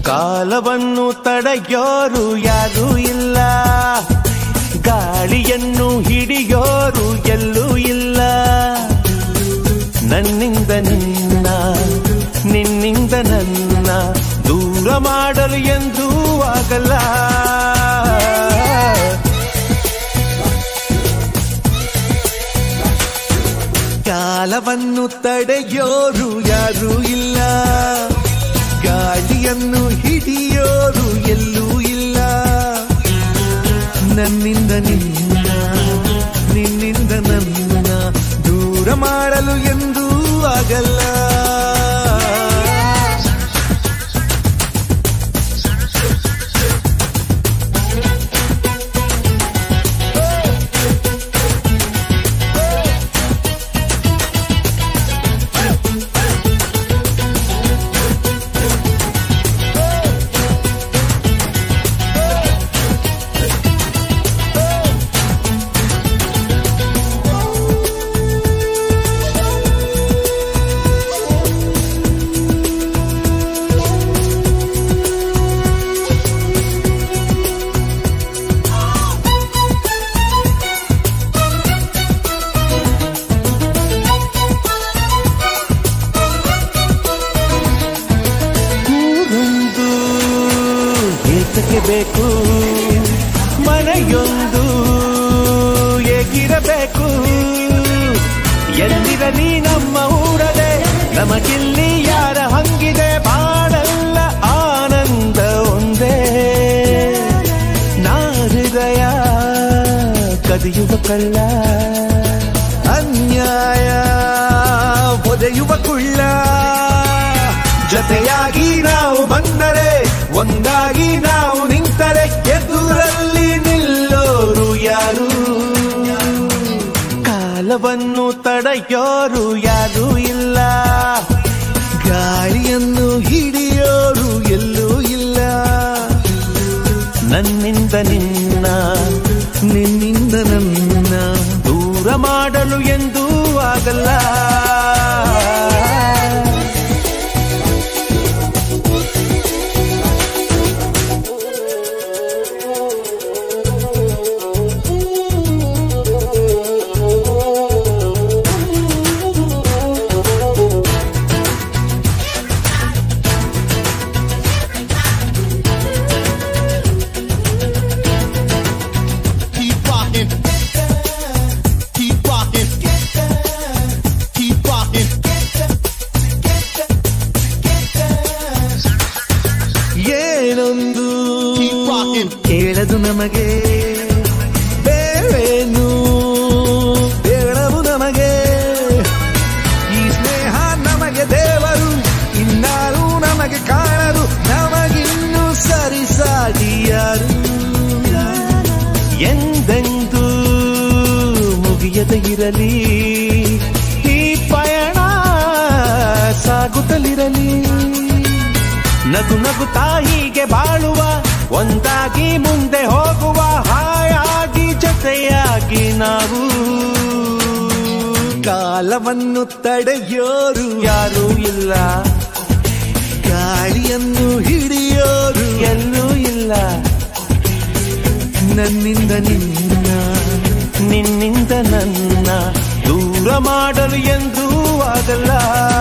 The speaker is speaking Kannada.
ಕಾಲವನ್ನು ತಡೆಯೋರು ಯಾರೂ ಇಲ್ಲ, ಗಾಳಿಯನ್ನು ಹಿಡಿಯೋರು ಎಲ್ಲೂ ಇಲ್ಲ. ನನ್ನಿಂದ ನಿನ್ನ, ನಿನ್ನಿಂದ ನನ್ನ ದೂರ ಮಾಡಲು ಎಂದೂ ಆಗಲ್ಲ. ಕಾಲವನ್ನು ತಡೆಯೋರು ಯಾರೂ ಇಲ್ಲ, ಗಾಳಿಯನ್ನು ಹಿಡಿಯೋರು ಎಲ್ಲೂ ಇಲ್ಲ. ನನ್ನಿಂದ ನಿನ್ನ, ನಿನ್ನಿಂದ ನನ್ನ ದೂರ ಮಾಡಲು ಎಂದೂ ಆಗಲ್ಲ. ಬೇಕು ಮನೆಯೊಂದು ಏಕಿರಬೇಕು, ಎಲ್ಲಿರಲಿ ನಮ್ಮ ಊರದೆ ನಮಗಿಲ್ಲಿ ಯಾರ ಹಂಗಿದೆ. ಬಾಳೆಲ್ಲ ಆನಂದ ಒಂದೇ, ನಾ ಹೃದಯ ಕದಿಯುವ ಕಳ್ಳ, ಅನ್ಯಾಯ ಒದೆಯುವ ಕುಳ್ಳ. ಜೊತೆಯಾಗಿ ನಾವು ಬಂದರೆ, ಒಂದಾಗಿ ನಾವು ನಿಂತರೆ, ಎದುರಲ್ಲಿ ನಿಲ್ಲೋರು ಯಾರು? ಕಾಲವನ್ನು ತಡೆಯೋರು ಯಾರೂ ಇಲ್ಲ, ಗಾಳಿಯನ್ನು ಹಿಡಿಯೋರು ಎಲ್ಲೂ ಇಲ್ಲ. ನನ್ನಿಂದ ನಿನ್ನ, ನಿನ್ನಿಂದ ನನ್ನ ದೂರ ಮಾಡಲು ಎಂದೂ ಆಗಲ್ಲ. ಏನೊಂದು ಕೇಳದು ನಮಗೆ, ಬೇರೇನು ಬೇಡವು ನಮಗೆ. ಈ ಸ್ನೇಹ ನಮಗೆ ದೇವರು, ಇನ್ನಾರು ನಮಗೆ ಕಾಣರು, ನಮಗಿನ್ನು ಸರಿಸಾಟಿ ಯಾರು? ಎಂದೆಂದೂ ಮುಗಿಯದೆ ಇರಲಿ ಈ ಪಯಣ, ಸಾಗುತ್ತಲಿರಲಿ. ನಗು ನಗುತ್ತಾ ಹೀಗೆ ಬಾಳುವ, ಒಂದಾಗಿ ಮುಂದೆ ಹೋಗುವ, ಹಾಯಾಗಿ ಜೊತೆಯಾಗಿ ನಾವು. ಕಾಲವನ್ನು ತಡೆಯೋರು ಯಾರೂ ಇಲ್ಲ, ಗಾಳಿಯನ್ನು ಹಿಡಿಯೋರು ಎಲ್ಲೂ ಇಲ್ಲ. ನನ್ನಿಂದ ನಿನ್ನ, ನಿನ್ನಿಂದ ನನ್ನ ದೂರ ಮಾಡಲು ಎಂದೂ ಆಗಲ್ಲ.